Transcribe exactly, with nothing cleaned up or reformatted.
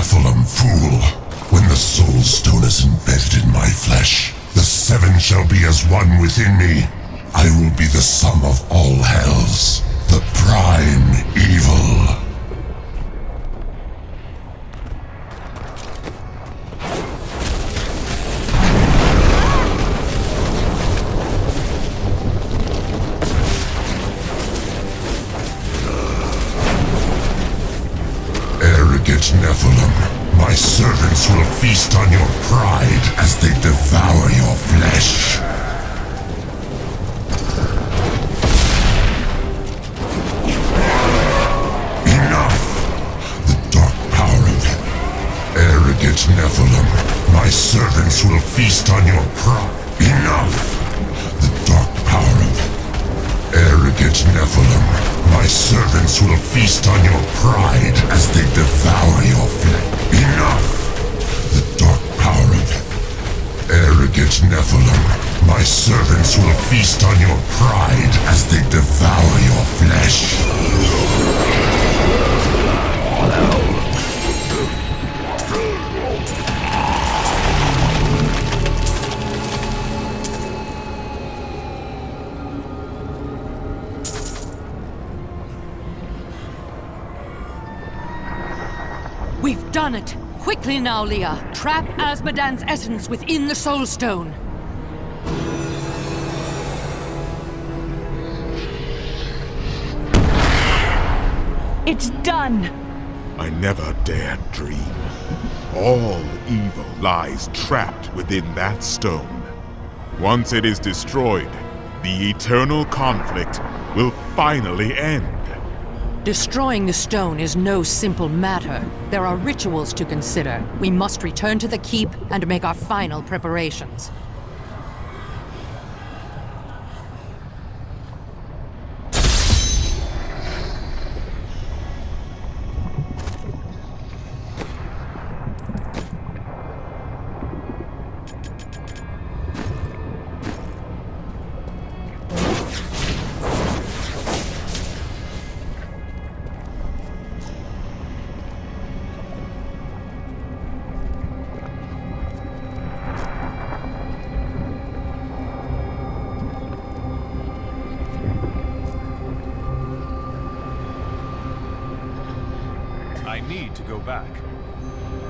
Nephilim, fool! When the Soul Stone is embedded in my flesh, the Seven shall be as one within me. I will be the sum of all hells, the prime evil. Arrogant Nephilim, my servants will feast on your pride as they devour your flesh. Nephilim, my servants will feast on your pride. Enough! The dark power of arrogant Nephilim, my servants will feast on your pride as they devour your flesh. Enough! The dark power of arrogant Nephilim, my servants will feast on your pride as they devour your flesh. We've done it! Quickly now, Leah! Trap Azmodan's essence within the Soul Stone! It's done! I never dared dream. All evil lies trapped within that stone. Once it is destroyed, the eternal conflict will finally end. Destroying the stone is no simple matter. There are rituals to consider. We must return to the keep and make our final preparations. I need to go back.